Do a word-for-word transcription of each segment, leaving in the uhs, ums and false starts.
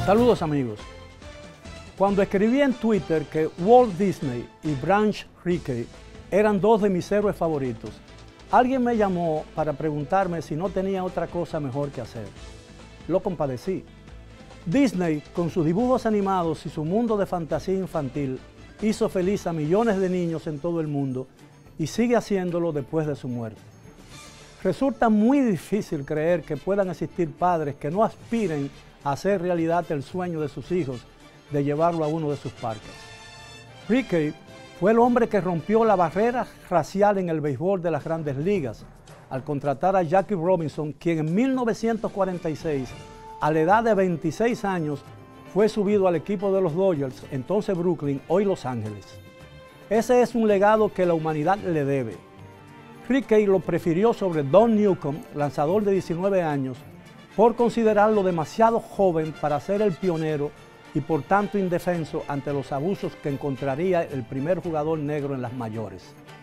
Saludos amigos. Cuando escribí en Twitter que Walt Disney y Branch Rickey eran dos de mis héroes favoritos, alguien me llamó para preguntarme si no tenía otra cosa mejor que hacer. Lo compadecí. Disney, con sus dibujos animados y su mundo de fantasía infantil, hizo feliz a millones de niños en todo el mundo y sigue haciéndolo después de su muerte. Resulta muy difícil creer que puedan existir padres que no aspiren a hacer realidad el sueño de sus hijos de llevarlo a uno de sus parques. Rickey fue el hombre que rompió la barrera racial en el béisbol de las Grandes Ligas al contratar a Jackie Robinson, quien en mil novecientos cuarenta y seis, a la edad de veintiséis años, fue subido al equipo de los Dodgers, entonces Brooklyn, hoy Los Ángeles. Ese es un legado que la humanidad le debe. Rickey lo prefirió sobre Don Newcombe, lanzador de diecinueve años, por considerarlo demasiado joven para ser el pionero y por tanto indefenso ante los abusos que encontraría el primer jugador negro en las mayores.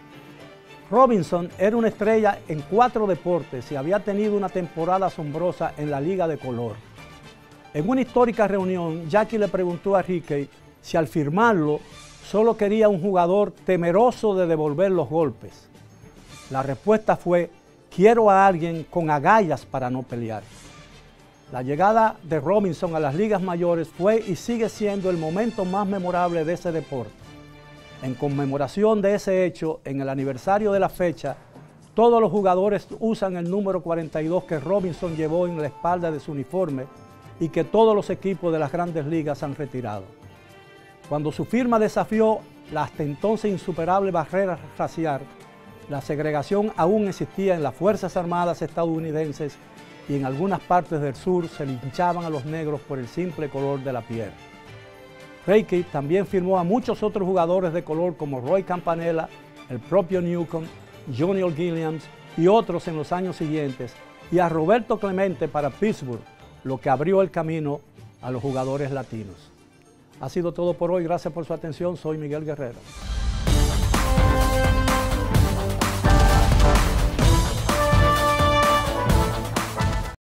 Robinson era una estrella en cuatro deportes y había tenido una temporada asombrosa en la Liga de Color. En una histórica reunión, Jackie le preguntó a Rickey si al firmarlo solo quería un jugador temeroso de devolver los golpes. La respuesta fue: quiero a alguien con agallas para no pelear. La llegada de Robinson a las ligas mayores fue y sigue siendo el momento más memorable de ese deporte. En conmemoración de ese hecho, en el aniversario de la fecha, todos los jugadores usan el número cuarenta y dos que Robinson llevó en la espalda de su uniforme y que todos los equipos de las Grandes Ligas han retirado. Cuando su firma desafió la hasta entonces insuperable barrera racial, la segregación aún existía en las Fuerzas Armadas estadounidenses y en algunas partes del sur se linchaban a los negros por el simple color de la piel. Rickey también firmó a muchos otros jugadores de color como Roy Campanella, el propio Newcombe, Johnny Williams y otros en los años siguientes, y a Roberto Clemente para Pittsburgh, lo que abrió el camino a los jugadores latinos. Ha sido todo por hoy, gracias por su atención, soy Miguel Guerrero.